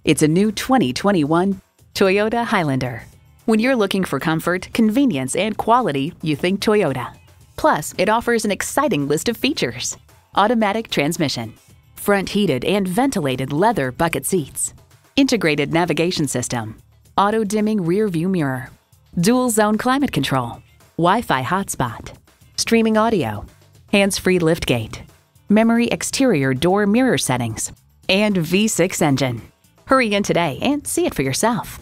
It's a new 2021 Toyota Highlander. When you're looking for comfort, convenience, and quality, you think Toyota. Plus, it offers an exciting list of features. Automatic transmission, front heated and ventilated leather bucket seats, integrated navigation system, auto-dimming rear view mirror, dual zone climate control, Wi-Fi hotspot, streaming audio, hands-free liftgate, memory exterior door mirror settings, and V6 engine. Hurry in today and see it for yourself.